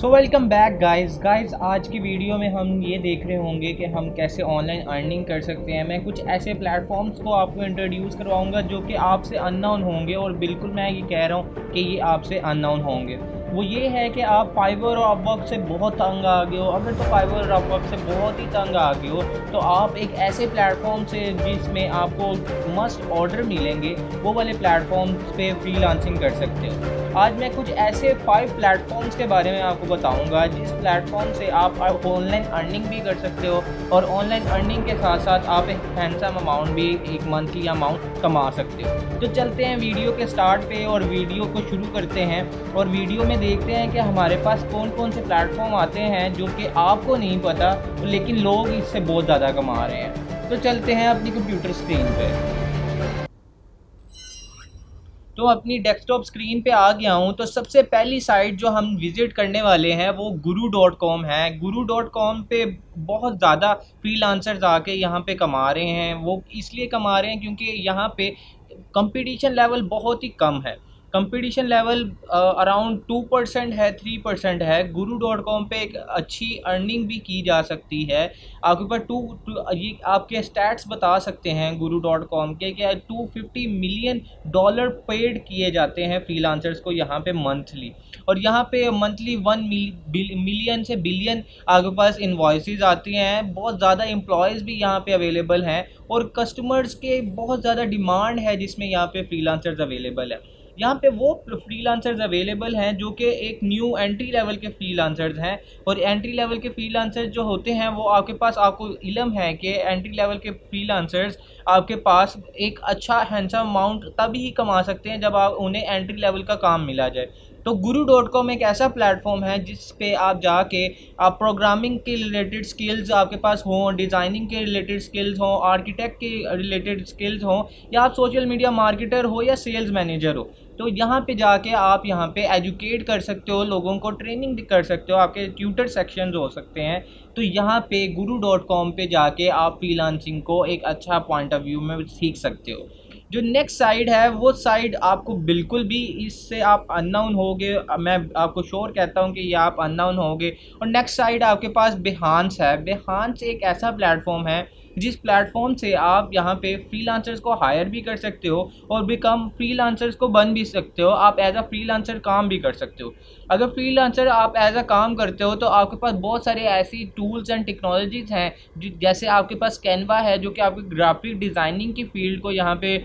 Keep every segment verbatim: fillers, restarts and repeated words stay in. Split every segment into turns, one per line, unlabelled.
सो welcome back guys guys आज की video में हम ये देख रहे होंगे कि हम कैसे ऑनलाइन अर्निंग कर सकते हैं। मैं कुछ ऐसे प्लेटफॉर्म्स को आपको इंट्रोड्यूस करवाऊंगा जो कि आपसे अननोन होंगे, और बिल्कुल मैं ये कह रहा हूँ कि ये आपसे अननोन होंगे। वो ये है कि आप फाइवर और अपवर्क से बहुत तंग आ गए हो। अगर तो फाइवर और अपवर्क से बहुत ही तंग आ गए हो तो आप एक ऐसे प्लेटफॉर्म से जिसमें आपको मस्ट ऑर्डर मिलेंगे, वो वाले प्लेटफॉर्म पे फ्रीलांसिंग कर सकते हो। आज मैं कुछ ऐसे फाइव प्लेटफॉर्म्स के बारे में आपको बताऊंगा जिस प्लेटफॉर्म से आप ऑनलाइन अर्निंग भी कर सकते हो, और ऑनलाइन अर्निंग के साथ साथ आप एक हैंडसम अमाउंट भी, एक मंथली अमाउंट कमा सकते हो। तो चलते हैं वीडियो के स्टार्ट पे और वीडियो को शुरू करते हैं, और वीडियो में देखते हैं कि हमारे पास कौन कौन से प्लेटफॉर्म आते हैं जो कि आपको नहीं पता, लेकिन लोग इससे बहुत ज़्यादा कमा रहे हैं। तो चलते हैं अपनी कंप्यूटर स्क्रीन पे। तो अपनी डेस्कटॉप स्क्रीन पे आ गया हूँ। तो सबसे पहली साइट जो हम विज़िट करने वाले हैं वो गुरु डॉट कॉम है। गुरु डॉट कॉम पे बहुत ज़्यादा फ्रीलांसर्स आके यहाँ पे कमा रहे हैं। वो इसलिए कमा रहे हैं क्योंकि यहाँ पे कंपटीशन लेवल बहुत ही कम है। Competition level around two percent है, थ्री परसेंट है। गुरु डॉट कॉम पे एक अच्छी अर्निंग भी की जा सकती है। आपके पास टू ये आपके स्टैट्स बता सकते हैं गुरु डॉट कॉम के कि two fifty million dollar paid किए जाते हैं फ्रीलांसर्स को यहाँ पे मंथली, और यहाँ पे मंथली वन मिलियन से बिलियन आपके पास इन्वॉइसेस आती हैं। बहुत ज़्यादा एम्प्लॉयज़ भी यहाँ पे अवेलेबल हैं, और कस्टमर्स के बहुत ज़्यादा डिमांड है जिसमें यहाँ पे फ्रीलांसर्स अवेलेबल है। यहाँ पे वो फ्रीलांसर्स अवेलेबल हैं जो कि एक न्यू एंट्री लेवल के फ्रीलांसर्स हैं। और एंट्री लेवल के फ्रीलांसर्स जो होते हैं वो आपके पास, आपको इल्म है कि एंट्री लेवल के फ्रीलांसर्स आपके पास एक अच्छा हैंडसम अमाउंट तभी ही कमा सकते हैं जब आप उन्हें एंट्री लेवल का काम मिला जाए। तो गुरु डॉट कॉम एक ऐसा प्लेटफॉर्म है जिस पे आप जाके आप प्रोग्रामिंग के रिलेटेड स्किल्स आपके पास हों, डिज़ाइनिंग के रिलेटेड स्किल्स हों, आर्किटेक्ट के रिलेटेड स्किल्स हों, या आप सोशल मीडिया मार्केटर हो या सेल्स मैनेजर हो, तो यहाँ पे जाके आप यहाँ पे एजुकेट कर सकते हो, लोगों को ट्रेनिंग कर सकते हो। आपके ट्यूटर सेक्शंस हो सकते हैं। तो यहाँ पे गुरु डॉट कॉम पे जाके आप फ्रीलांसिंग को एक अच्छा पॉइंट ऑफ व्यू में सीख सकते हो। जो नेक्स्ट साइड है वो साइड आपको बिल्कुल भी, इससे आप अननोन होगे, मैं आपको श्योर कहता हूँ कि ये आप अननोन होगे। और नेक्स्ट साइड आपके पास बिहांस है। बिहांस एक ऐसा प्लेटफॉर्म है जिस प्लेटफॉर्म से आप यहाँ पे फ्रीलांसर्स को हायर भी कर सकते हो, और बिकम फ्रीलांसर्स को बन भी सकते हो। आप एज अ फ्रीलांसर काम भी कर सकते हो। अगर फ्रीलांसर आप एज अ काम करते हो तो आपके पास बहुत सारे ऐसी टूल्स एंड टेक्नोलॉजीज़ हैं, जैसे आपके पास कैनवा है जो कि आपकी ग्राफिक डिज़ाइनिंग की फील्ड को यहाँ पे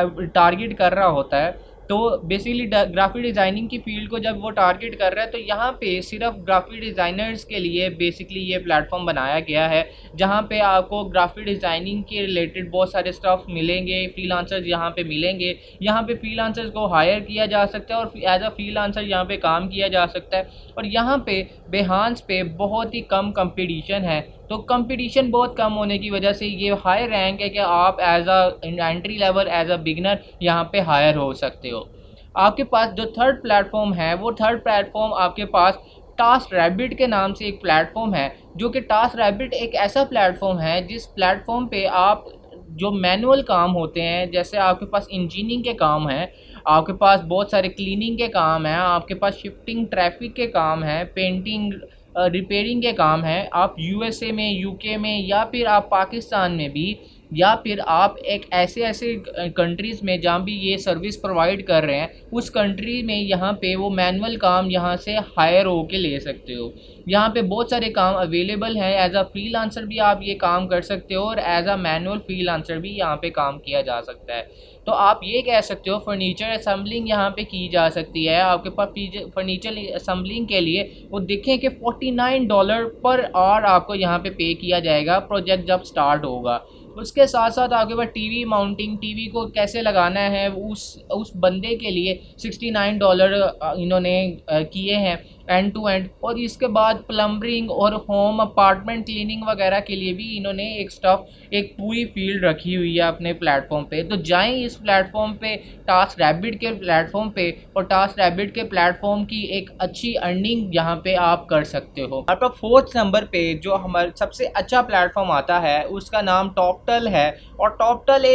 टारगेट कर रहा होता है। तो बेसिकली ग्राफिक डिज़ाइनिंग की फील्ड को जब वो टारगेट कर रहा है तो यहाँ पे सिर्फ ग्राफिक डिज़ाइनर्स के लिए बेसिकली ये प्लेटफॉर्म बनाया गया है, जहाँ पे आपको ग्राफिक डिज़ाइनिंग के रिलेटेड बहुत सारे स्टफ मिलेंगे। फ्रीलांसर्स यहाँ पे मिलेंगे, यहाँ पे फ्रीलांसर्स को हायर किया जा सकता है और एज अ फ्रीलांसर यहाँ पे काम किया जा सकता है। और यहाँ पे बिहांस पे बहुत ही कम कंपटीशन है। तो कंपटीशन बहुत कम होने की वजह से ये हाई रैंक है कि आप as a entry level, as a beginner यहाँ पे हायर हो सकते हो। आपके पास जो थर्ड प्लेटफॉर्म है वो थर्ड प्लेटफॉर्म आपके पास टास्क रैबिट के नाम से एक प्लेटफॉर्म है, जो कि टास्क रैबिट एक ऐसा प्लेटफॉर्म है जिस प्लेटफॉर्म पे आप जो मैनुअल काम होते हैं, जैसे आपके पास इंजीनियरिंग के काम हैं, आपके पास बहुत सारे क्लीनिंग के काम हैं, आपके पास शिफ्टिंग ट्रैफिक के काम हैं, पेंटिंग रिपेयरिंग के काम है, आप यूएसए में, यूके में, या फिर आप पाकिस्तान में भी, या फिर आप एक ऐसे ऐसे कंट्रीज़ में जहाँ भी ये सर्विस प्रोवाइड कर रहे हैं उस कंट्री में यहाँ पे वो मैनुअल काम यहाँ से हायर होके ले सकते हो। यहाँ पे बहुत सारे काम अवेलेबल हैं। एज अ फ्रीलांसर भी आप ये काम कर सकते हो, और एज अ मैनुअल फ्रीलांसर भी यहाँ पे काम किया जा सकता है। तो आप ये कह सकते हो फर्नीचर असम्बलिंग यहाँ पे की जा सकती है। आपके पास फर्नीचर असम्बलिंग के लिए वो देखें कि forty nine dollar per hour आपको यहाँ पे पे किया जाएगा प्रोजेक्ट जब स्टार्ट होगा। उसके साथ साथ आपके पास टीवी माउंटिंग, टीवी को कैसे लगाना है, उस उस बंदे के लिए सिक्सटी नाइन डॉलर इन्होंने किए हैं एंड टू एंड। और इसके बाद प्लम्बरिंग और होम अपार्टमेंट क्लीनिंग वगैरह के लिए भी इन्होंने एक स्टफ, एक पूरी फील्ड रखी हुई है अपने प्लेटफॉर्म पे। तो जाएं इस प्लेटफॉर्म पे, टास्क रैबिट के प्लेटफॉर्म पे, और टास्क रैबिट के प्लेटफॉर्म की एक अच्छी अर्निंग यहाँ पे आप कर सकते हो। आपका फोर्थ नंबर पे जो हमारा सबसे अच्छा प्लेटफॉर्म आता है उसका नाम टॉपटल है। और टॉपटल एक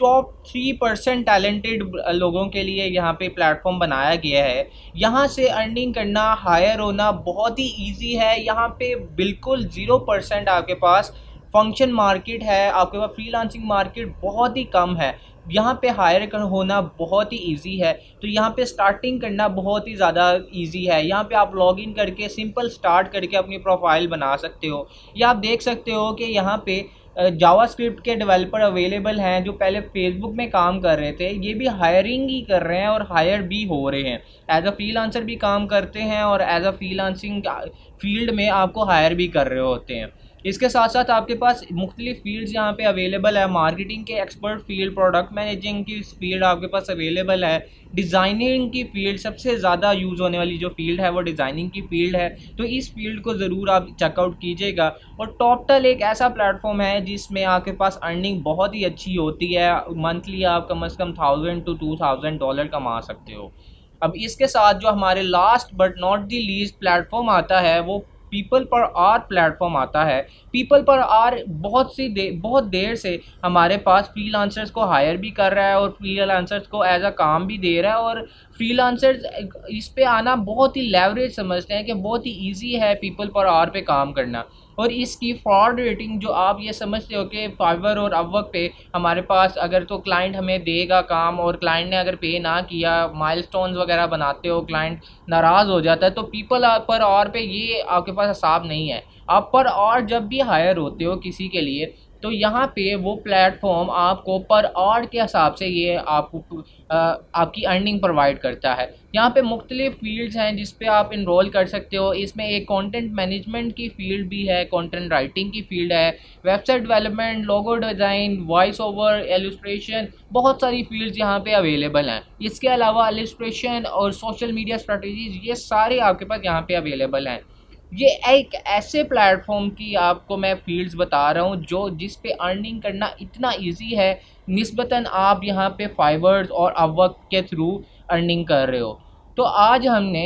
टॉप थ्री परसेंट टैलेंटेड लोगों के लिए यहाँ पे प्लेटफॉर्म बनाया गया है। यहाँ से अर्निंग करना, हायर होना बहुत ही इजी है। यहाँ पे बिल्कुल ज़ीरो परसेंट आपके पास फंक्शन मार्केट है, आपके पास फ्रीलांसिंग मार्केट बहुत ही कम है। यहाँ पे हायर कर होना बहुत ही इजी है। तो यहाँ पे स्टार्टिंग करना बहुत ही ज़्यादा इजी है। यहाँ पे आप लॉगिन करके सिंपल स्टार्ट करके अपनी प्रोफाइल बना सकते हो। या आप देख सकते हो कि यहाँ पे जावास्क्रिप्ट के डेवलपर अवेलेबल हैं जो पहले फेसबुक में काम कर रहे थे, ये भी हायरिंग ही कर रहे हैं और हायर भी हो रहे हैं। एज अ फ्रीलांसर भी काम करते हैं और एज अ फ्रीलांसिंग फील्ड में आपको हायर भी कर रहे होते हैं। इसके साथ साथ आपके पास मुख्तलिफ फील्ड्स यहाँ पे अवेलेबल है। मार्केटिंग के एक्सपर्ट फील्ड, प्रोडक्ट मैनेजिंग की फील्ड आपके पास अवेलेबल है। डिज़ाइनिंग की फील्ड, सबसे ज़्यादा यूज़ होने वाली जो फील्ड है वो डिज़ाइनिंग की फील्ड है। तो इस फील्ड को ज़रूर आप चेकआउट कीजिएगा। और टॉपटल एक ऐसा प्लेटफॉर्म है जिसमें आपके पास अर्निंग बहुत ही अच्छी होती है। मंथली आप कम अज़ कम thousand to two thousand dollar कमा सकते हो। अब इसके साथ जो हमारे last but not the least platform आता है वो पीपल पर आर प्लेटफॉर्म आता है। पीपल पर आर बहुत सी दे बहुत देर से हमारे पास फ्रीलांसर्स को हायर भी कर रहा है और फ्रीलांसर्स को एज अ काम भी दे रहा है। और फ्रीलांसर्स इस पे आना बहुत ही लेवरेज समझते हैं कि बहुत ही इजी है पीपल पर आर पे काम करना। और इसकी फ्रॉड रेटिंग जो आप ये समझते हो कि फाइवर और अपवर्क पे हमारे पास अगर तो क्लाइंट हमें देगा काम और क्लाइंट ने अगर पे ना किया, माइलस्टोन्स वगैरह बनाते हो, क्लाइंट नाराज़ हो जाता है, तो पीपल पर आवर पे ये आपके पास हिसाब नहीं है। आप पर आवर जब भी हायर होते हो किसी के लिए तो यहाँ पे वो प्लेटफॉर्म आपको पर आवर के हिसाब से ये आपको आपकी अर्निंग प्रोवाइड करता है। यहाँ पे मुख्तलिफ फील्ड्स हैं जिस पे आप इनरोल कर सकते हो। इसमें एक कंटेंट मैनेजमेंट की फील्ड भी है, कंटेंट राइटिंग की फील्ड है, website development, logo design, voice over, illustration, बहुत सारी फील्ड्स यहाँ पे अवेलेबल हैं। इसके अलावा इलस्ट्रेशन और सोशल मीडिया स्ट्रेटजीज, ये सारे आपके पास यहाँ पे अवेलेबल हैं। ये एक ऐसे प्लेटफॉर्म की आपको मैं फील्ड्स बता रहा हूँ जो जिस पे अर्निंग करना इतना इजी है, निस्बतन आप यहाँ पे फाइवर्स और अपवर्क के थ्रू अर्निंग कर रहे हो। तो आज हमने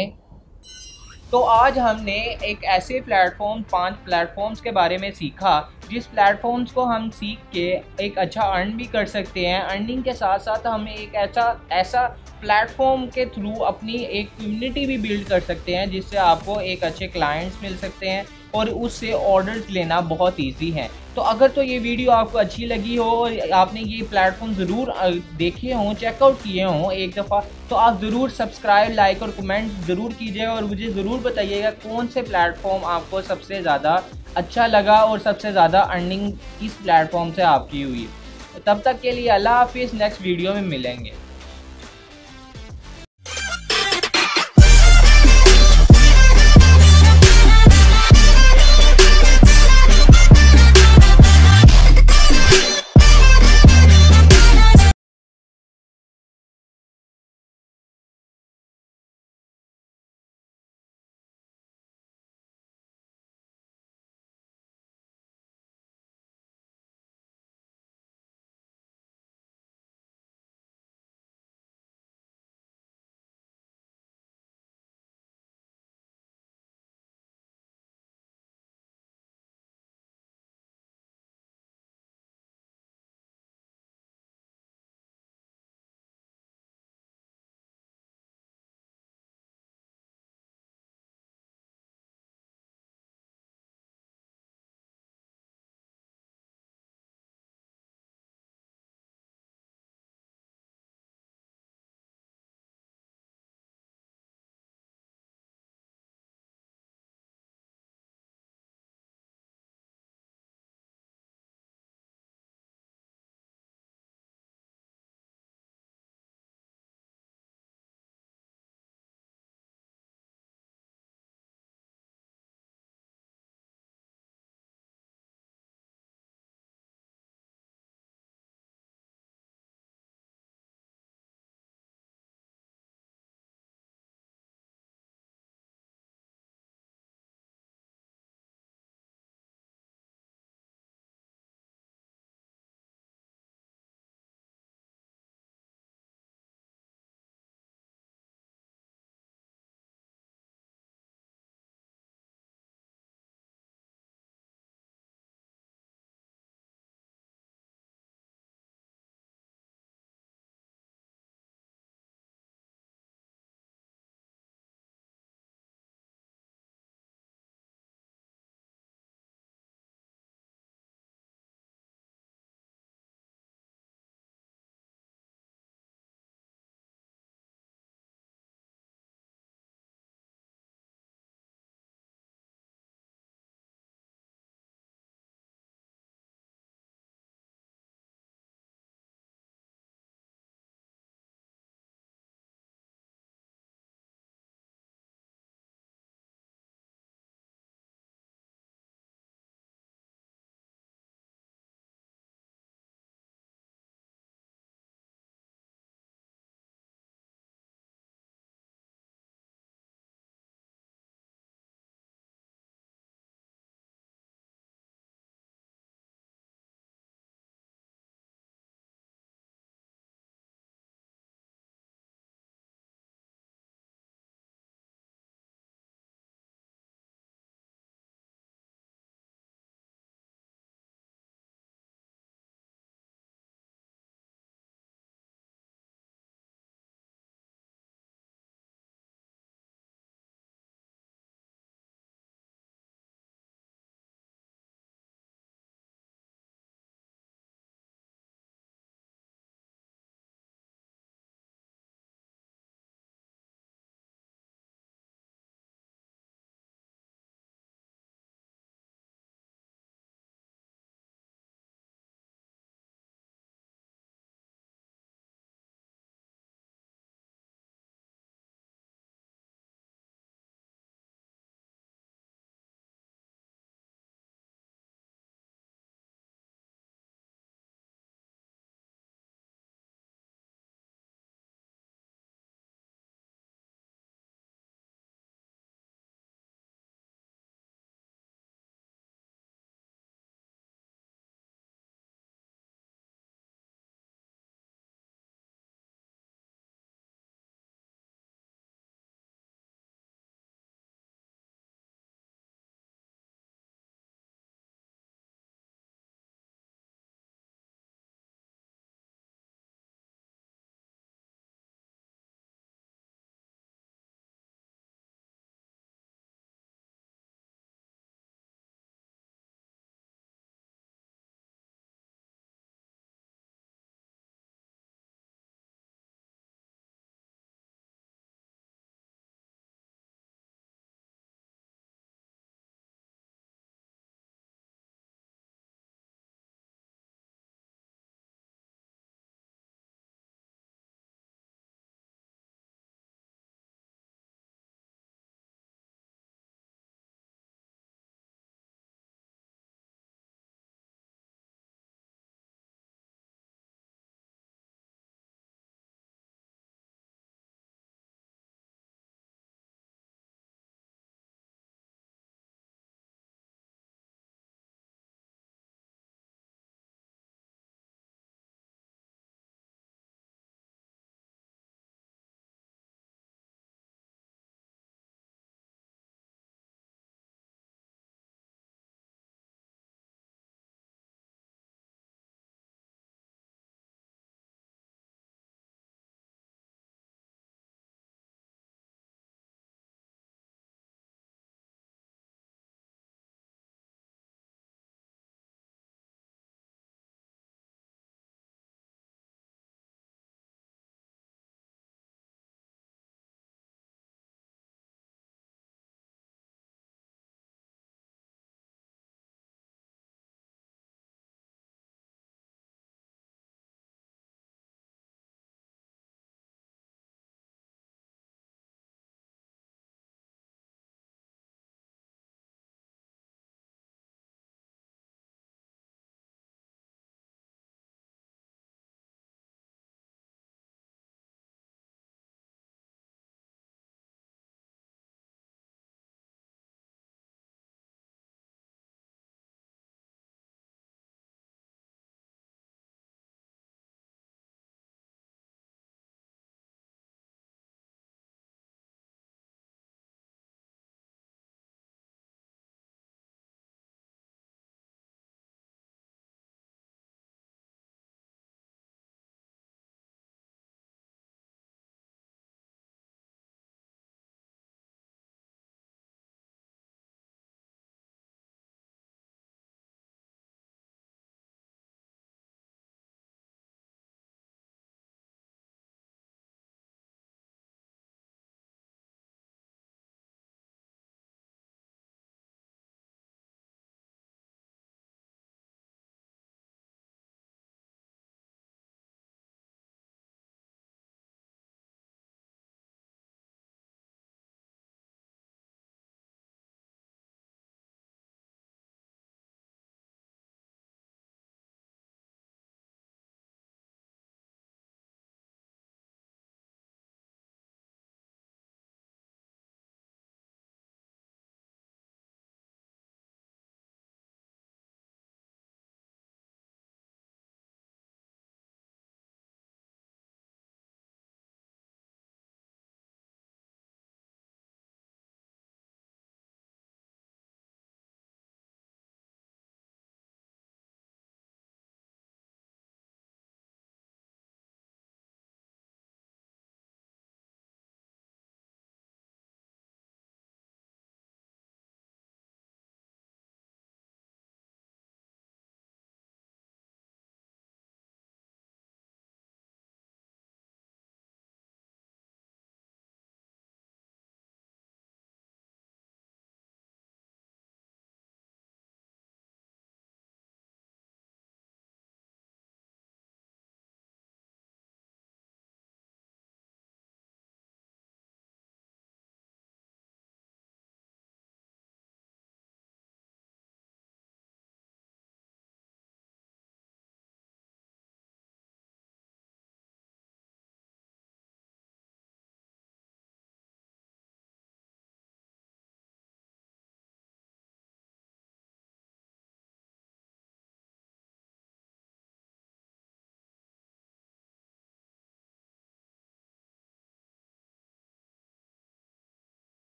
तो आज हमने एक ऐसे प्लेटफॉर्म पांच प्लेटफॉर्म्स के बारे में सीखा जिस प्लेटफॉर्म्स को हम सीख के एक अच्छा अर्न भी कर सकते हैं। अर्निंग के साथ साथ हम एक ऐसा ऐसा प्लेटफॉर्म के थ्रू अपनी एक कम्युनिटी भी बिल्ड कर सकते हैं जिससे आपको एक अच्छे क्लाइंट्स मिल सकते हैं और उससे ऑर्डर्स लेना बहुत इजी है। तो अगर तो ये वीडियो आपको अच्छी लगी हो और आपने ये प्लेटफॉर्म ज़रूर देखे हों, चेकआउट किए हों एक दफ़ा, तो आप ज़रूर सब्सक्राइब, लाइक और कमेंट ज़रूर कीजिएगा और मुझे ज़रूर बताइएगा कौन से प्लेटफॉर्म आपको सबसे ज़्यादा अच्छा लगा और सबसे ज़्यादा अर्निंग किस प्लेटफॉर्म से आपकी हुई। तब तक के लिए अल्लाह हाफिज़, नेक्स्ट वीडियो में मिलेंगे।